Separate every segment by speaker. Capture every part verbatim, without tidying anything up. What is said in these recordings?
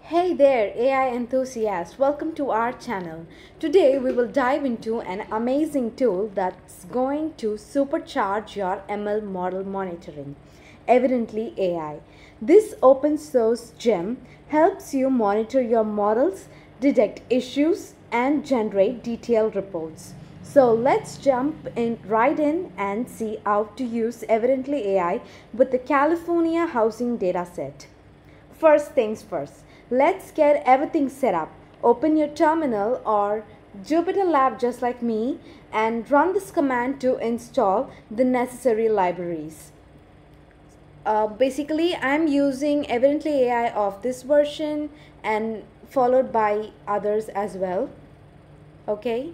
Speaker 1: Hey there, A I enthusiast. Welcome to our channel. Today we will dive into an amazing tool that's going to supercharge your M L model monitoring. Evidently A I. This open source gem helps you monitor your models, detect issues, and generate detailed reports. So let's jump in right in and see how to use Evidently A I with the California housing dataset. First things first, let's get everything set up. Open your terminal or Jupyter Lab just like me and run this command to install the necessary libraries. Uh, basically, I'm using Evidently A I of this version and followed by others as well. Okay.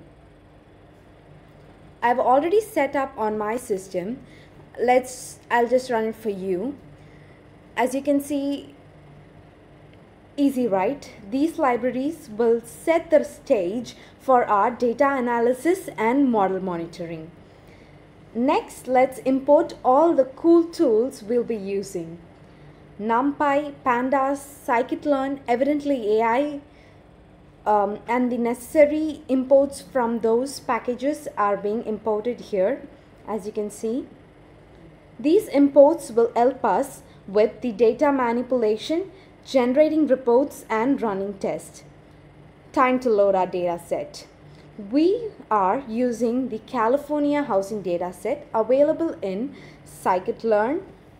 Speaker 1: I've already set up on my system. Let's, I'll just run it for you. As you can see, easy, right? These libraries will set the stage for our data analysis and model monitoring. Next, let's import all the cool tools we'll be using. NumPy, Pandas, Scikit-learn, Evidently A I, um, and the necessary imports from those packages are being imported here, as you can see. These imports will help us with the data manipulation, generating reports and running tests. Time to load our data set. We are using the California housing data set available in Scikit-learn.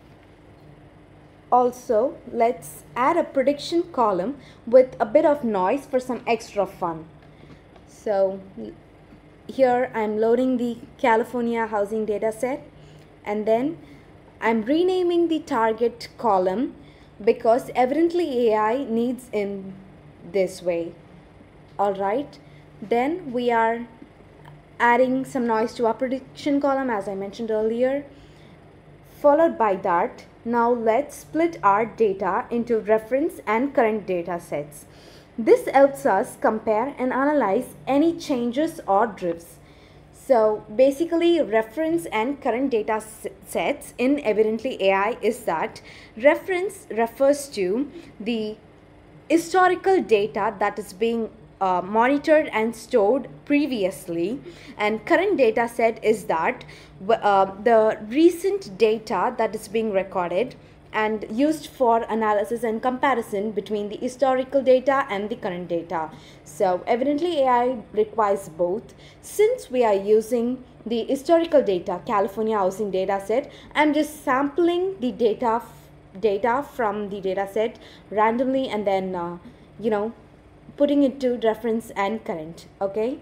Speaker 1: Also, let's add a prediction column with a bit of noise for some extra fun. So here I'm loading the California housing data set, and then I'm renaming the target column because Evidently A I needs in this way. Alright, then we are adding some noise to our prediction column as I mentioned earlier. Followed by that, now let's split our data into reference and current data sets. This helps us compare and analyze any changes or drifts. So basically, reference and current data sets in Evidently A I is that reference refers to the historical data that is being uh, monitored and stored previously, and current data set is that uh, the recent data that is being recorded and used for analysis and comparison between the historical data and the current data. So Evidently A I requires both. Since we are using the historical data, California housing data set, I'm just sampling the data data from the data set randomly and then uh, you know putting it to reference and current. Okay,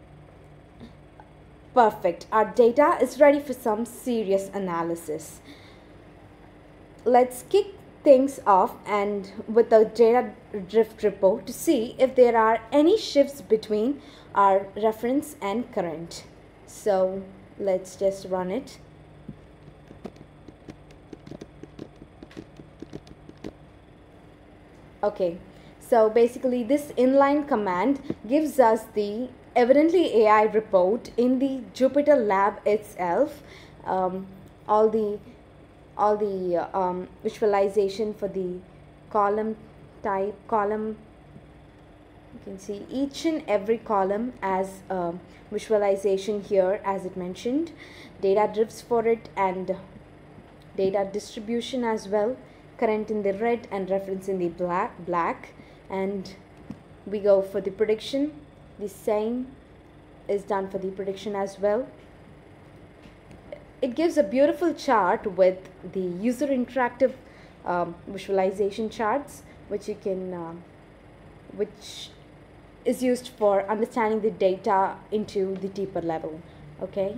Speaker 1: perfect. Our data is ready for some serious analysis. Let's kick things off and with the data drift report to see if there are any shifts between our reference and current. So let's just run it. Okay, so basically this inline command gives us the Evidently A I report in the Jupyter Lab itself. Um, all the all the uh, um, visualization for the column type column. You can see each and every column as a visualization here, as it mentioned, data drifts for it and data distribution as well, current in the red and reference in the black black and we go for the prediction. The same is done for the prediction as well. It gives a beautiful chart with the user interactive um, visualization charts, which you can, uh, which is used for understanding the data into the deeper level. Okay,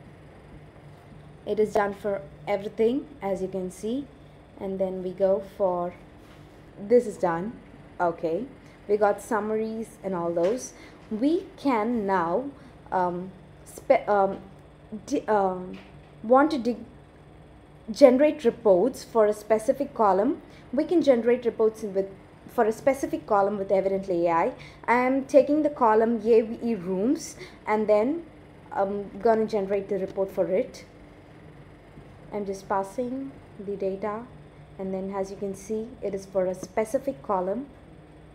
Speaker 1: it is done for everything, as you can see, and then we go for this is done. Okay, we got summaries and all those. We can now um, spe um, um, want to generate reports for a specific column. We can generate reports with for a specific column with Evidently A I. I am taking the column A V E rooms and then I'm going to generate the report for it. I'm just passing the data and then as you can see it is for a specific column.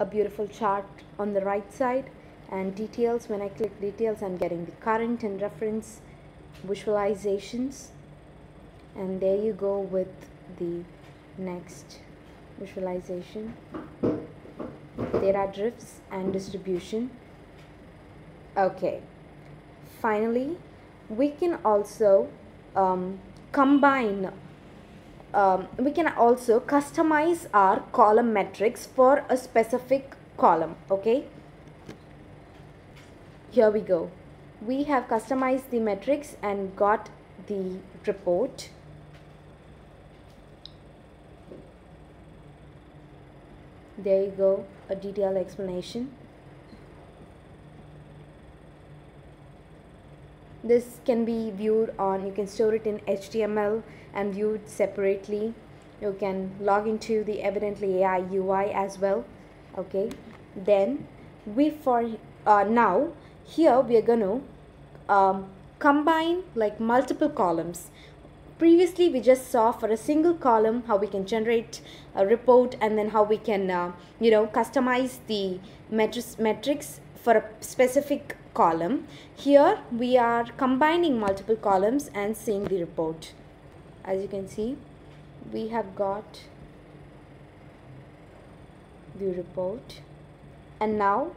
Speaker 1: a beautiful chart on the right side, and details. When I click details, I'm getting the current and reference visualizations, and there you go with the next visualization, data drifts and distribution. Okay, finally we can also um, combine um, we can also customize our column metrics for a specific column. Okay, here we go. We have customized the metrics and got the report. There you go, a detailed explanation. This can be viewed on, you can store it in H T M L and view it separately. You can log into the Evidently A I U I as well. Okay, then we for uh, now here we are going to um, combine like multiple columns. Previously we just saw for a single column how we can generate a report, and then how we can uh, you know customize the metrics metrics for a specific column. Here we are combining multiple columns and seeing the report. As you can see, we have got the report, and now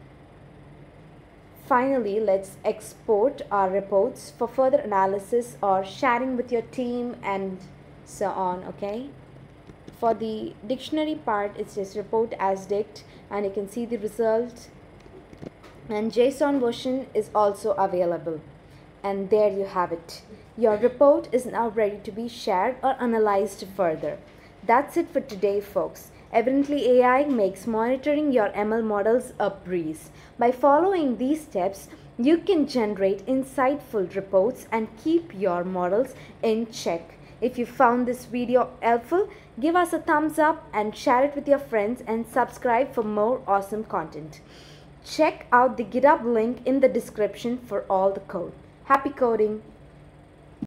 Speaker 1: finally let's export our reports for further analysis or sharing with your team and so on. Okay, for the dictionary part, it's just report as dict, and you can see the result, and JSON version is also available. And there you have it. Your report is now ready to be shared or analyzed further. That's it for today, folks. Evidently A I makes monitoring your M L models a breeze. By following these steps, you can generate insightful reports and keep your models in check. If you found this video helpful, give us a thumbs up and share it with your friends, and subscribe for more awesome content. Check out the GitHub link in the description for all the code. Happy coding!